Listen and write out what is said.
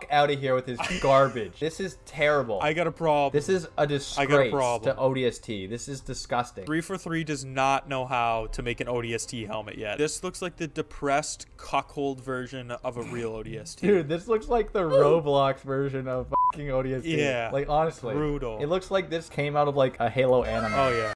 out of here with his garbage. This is terrible. I got a problem. This is a disgrace to ODST. This is disgusting. 343 does not know how to make an ODST helmet yet. This looks like the depressed cuckold version of a real ODST. Dude, this looks like the Roblox version of fucking ODST. Yeah. Like, honestly. Brutal. It looks like this came out of, like, a Halo anime. Oh, yeah.